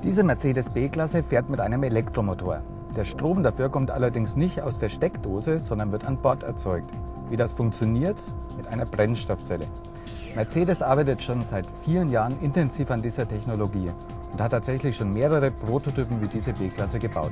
Diese Mercedes B-Klasse fährt mit einem Elektromotor. Der Strom dafür kommt allerdings nicht aus der Steckdose, sondern wird an Bord erzeugt. Wie das funktioniert? Mit einer Brennstoffzelle. Mercedes arbeitet schon seit vielen Jahren intensiv an dieser Technologie und hat tatsächlich schon mehrere Prototypen wie diese B-Klasse gebaut.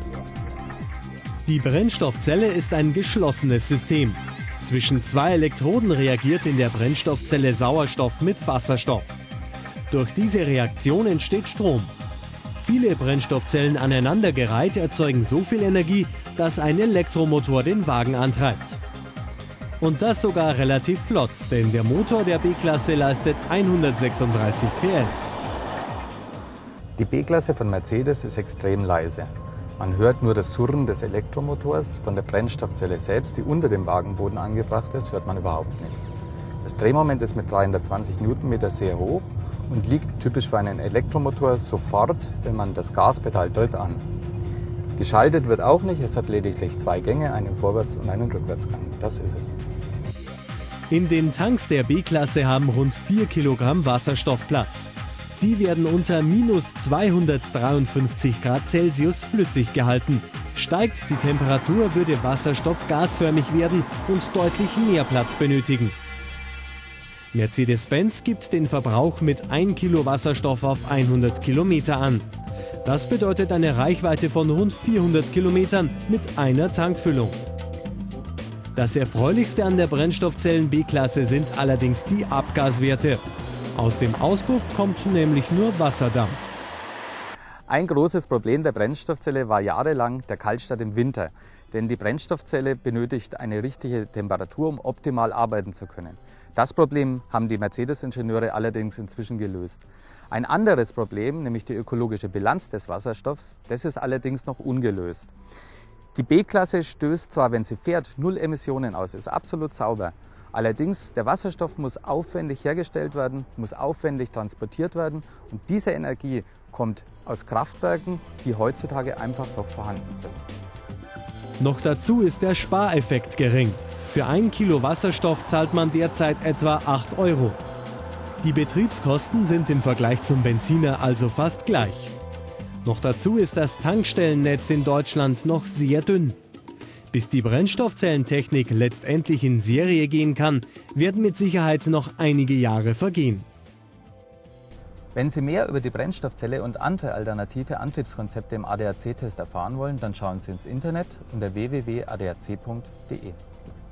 Die Brennstoffzelle ist ein geschlossenes System. Zwischen zwei Elektroden reagiert in der Brennstoffzelle Sauerstoff mit Wasserstoff. Durch diese Reaktion entsteht Strom. Viele Brennstoffzellen aneinandergereiht erzeugen so viel Energie, dass ein Elektromotor den Wagen antreibt. Und das sogar relativ flott, denn der Motor der B-Klasse leistet 136 PS. Die B-Klasse von Mercedes ist extrem leise. Man hört nur das Surren des Elektromotors. Von der Brennstoffzelle selbst, die unter dem Wagenboden angebracht ist, hört man überhaupt nichts. Das Drehmoment ist mit 320 Newtonmeter sehr hoch und liegt typisch für einen Elektromotor sofort, wenn man das Gaspedal tritt, an. Geschaltet wird auch nicht, es hat lediglich zwei Gänge, einen Vorwärts- und einen Rückwärtsgang. Das ist es. In den Tanks der B-Klasse haben rund 4 Kilogramm Wasserstoff Platz. Sie werden unter minus 253 Grad Celsius flüssig gehalten. Steigt die Temperatur, würde Wasserstoff gasförmig werden und deutlich mehr Platz benötigen. Mercedes-Benz gibt den Verbrauch mit 1 Kilo Wasserstoff auf 100 Kilometer an. Das bedeutet eine Reichweite von rund 400 Kilometern mit einer Tankfüllung. Das Erfreulichste an der Brennstoffzellen B-Klasse sind allerdings die Abgaswerte. Aus dem Auspuff kommt nämlich nur Wasserdampf. Ein großes Problem der Brennstoffzelle war jahrelang der Kaltstart im Winter. Denn die Brennstoffzelle benötigt eine richtige Temperatur, um optimal arbeiten zu können. Das Problem haben die Mercedes-Ingenieure allerdings inzwischen gelöst. Ein anderes Problem, nämlich die ökologische Bilanz des Wasserstoffs, das ist allerdings noch ungelöst. Die B-Klasse stößt zwar, wenn sie fährt, 0 Emissionen aus, ist absolut sauber. Allerdings, der Wasserstoff muss aufwendig hergestellt werden, muss aufwendig transportiert werden und diese Energie kommt aus Kraftwerken, die heutzutage einfach noch vorhanden sind. Noch dazu ist der Spareffekt gering. Für 1 Kilo Wasserstoff zahlt man derzeit etwa 8 Euro. Die Betriebskosten sind im Vergleich zum Benziner also fast gleich. Noch dazu ist das Tankstellennetz in Deutschland noch sehr dünn. Bis die Brennstoffzellentechnik letztendlich in Serie gehen kann, werden mit Sicherheit noch einige Jahre vergehen. Wenn Sie mehr über die Brennstoffzelle und andere alternative Antriebskonzepte im ADAC-Test erfahren wollen, dann schauen Sie ins Internet unter www.adac.de.